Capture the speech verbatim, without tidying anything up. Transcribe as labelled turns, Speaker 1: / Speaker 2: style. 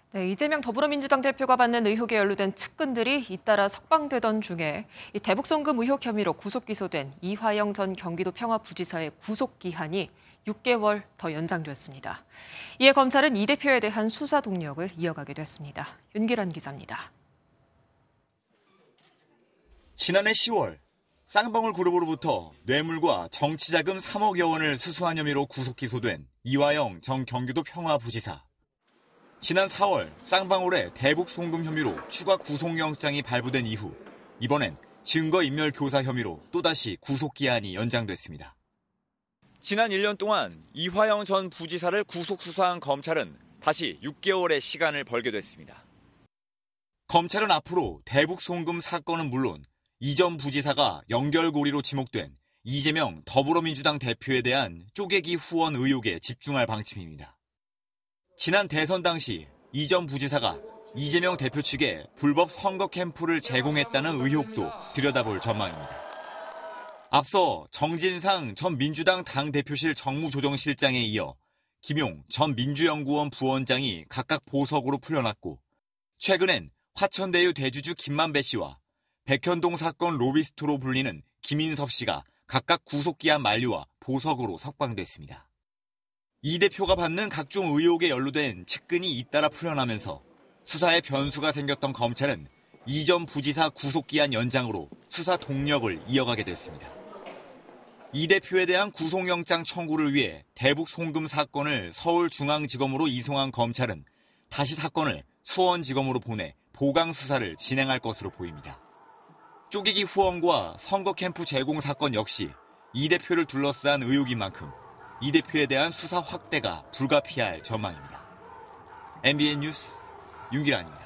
Speaker 1: 네, 이재명 더불어민주당 대표가 받는 의혹에 연루된 측근들이 잇따라 석방되던 중에 이 대북 송금 의혹 혐의로 구속 기소된 이화영 전 경기도 평화부지사의 구속 기한이 육 개월 더 연장됐습니다. 이에 검찰은 이 대표에 대한 수사 동력을 이어가게 됐습니다. 윤기란 기자입니다.
Speaker 2: 지난해 시월 쌍방울 그룹으로부터 뇌물과 정치자금 삼억여 원을 수수한 혐의로 구속 기소된 이화영 전 경기도 평화부지사. 지난 사월 쌍방울의 대북 송금 혐의로 추가 구속영장이 발부된 이후 이번엔 증거인멸 교사 혐의로 또다시 구속기한이 연장됐습니다. 지난 일 년 동안 이화영 전 부지사를 구속 수사한 검찰은 다시 육 개월의 시간을 벌게 됐습니다. 검찰은 앞으로 대북 송금 사건은 물론 이 전 부지사가 연결고리로 지목된 이재명 더불어민주당 대표에 대한 쪼개기 후원 의혹에 집중할 방침입니다. 지난 대선 당시 이 전 부지사가 이재명 대표 측에 불법 선거 캠프를 제공했다는 의혹도 들여다볼 전망입니다. 앞서 정진상 전 민주당 당대표실 정무조정실장에 이어 김용 전 민주연구원 부원장이 각각 보석으로 풀려났고 최근엔 화천대유 대주주 김만배 씨와 백현동 사건 로비스트로 불리는 김인섭 씨가 각각 구속기한 만료와 보석으로 석방됐습니다. 이 대표가 받는 각종 의혹에 연루된 측근이 잇따라 풀려나면서 수사에 변수가 생겼던 검찰은 이 전 부지사 구속기한 연장으로 수사 동력을 이어가게 됐습니다. 이 대표에 대한 구속영장 청구를 위해 대북 송금 사건을 서울중앙지검으로 이송한 검찰은 다시 사건을 수원지검으로 보내 보강 수사를 진행할 것으로 보입니다. 쪼개기 후원과 선거 캠프 제공 사건 역시 이 대표를 둘러싼 의혹인 만큼 이 대표에 대한 수사 확대가 불가피할 전망입니다. 엠비엔 뉴스 윤기란입니다.